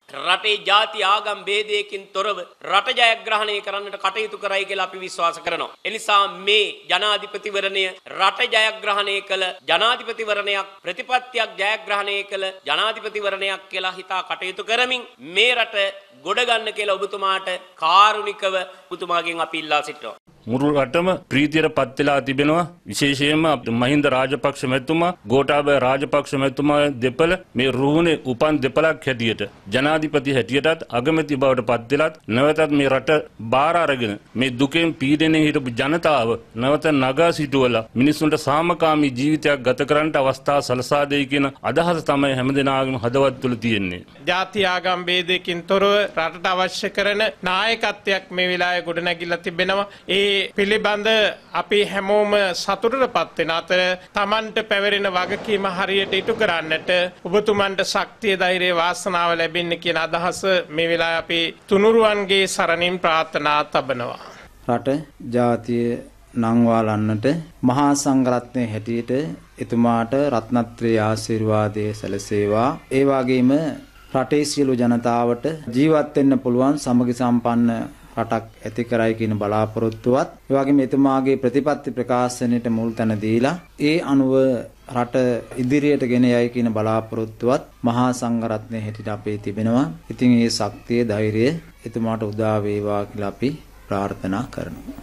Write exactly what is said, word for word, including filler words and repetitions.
රටේ ಜಾති ආගම් ભેදයකින් තොරව රට ජයග්‍රහණය කරන්නට කටයුතු කරයි කියලා අපි විශ්වාස කරනවා. එනිසා මේ ජනාධිපතිවරණය රට ජයග්‍රහණය කළ ජනාධිපතිවරණයක් ප්‍රතිපත්තියක් ජයග්‍රහණය කළ ජනාධිපතිවරණයක් කියලා හිතා කටයුතු කරමින් මේ රට ගොඩ ගන්න කියලා ඔබතුමාට කාරුණිකව ඔබතුමාගෙන් අපි ඉල්ලා සිටිනවා. මුළු රටම ප්‍රීතියට පත් වෙලා තිබෙනවා. විශේෂයෙන්ම මහින්ද රාජපක්ෂ මැතිතුමා ගෝඨාභය රාජපක්ෂ මැතිතුමා දෙපළ මේ රුහුණේ උපන් දෙපළක් හැටියට ජනාධිපති හැටියටත් අගමැති බවට පත් වෙලත් නැවතත් මේ රට බාර අරගෙන මේ දුකෙන් පීඩනයේ හිටපු ජනතාව නැවත නගා සිටුවලා මිනිසුන්ට සාමකාමී ජීවිතයක් ගත කරන්නට අවස්ථා සලසා දෙයි කියන අදහස තමයි හැමදෙනාගේම හදවත් තුළ තියෙන්නේ. ජාති ආගම් ભેදයකින් තොරව රටට අවශ්‍ය කරන නායකත්වයක් මේ වෙලාවේ ගොඩනැගිලා තිබෙනවා. ඒ පිළිබඳ අපි හැමෝම සතුටටපත් වෙන අතර Tamanට පැවරෙන වගකීම හරියට ඉටු කරන්නට ඔබතුමන්ට ශක්තිය ධෛර්යය වාසනාව ලැබෙන්න කියන අදහස මේ වෙලාවේ අපි තුනුරුවන්ගේ සරණින් ප්‍රාර්ථනා තබනවා. රට ජාතිය නංවාලන්නට මහා සංඝරත්නයේ හැටියට එතුමාට රත්නත්‍රයේ ආශිර්වාදයේ සැලසේවා. ඒ වගේම රටේ සියලු ජනතාවට ජීවත් වෙන්න පුළුවන් සමගි සම්පන්න රටක් ඇති කරයි කියන බලාපොරොත්තුවත් ඒ වගේම එතුමාගේ ප්‍රතිපත්ති ප්‍රකාශනයට මුල් තැන දීලා ඒ අනුව රට ඉදිරියට ගෙන යයි කියන බලාපොරොත්තුවත් මහා සංඝරත්නයේ හැටියට අපේ තිබෙනවා. ඉතින් මේ ශක්තිය ධෛර්යය එතුමාට උදා වේවා කියලා අපි ප්‍රාර්ථනා කරනවා.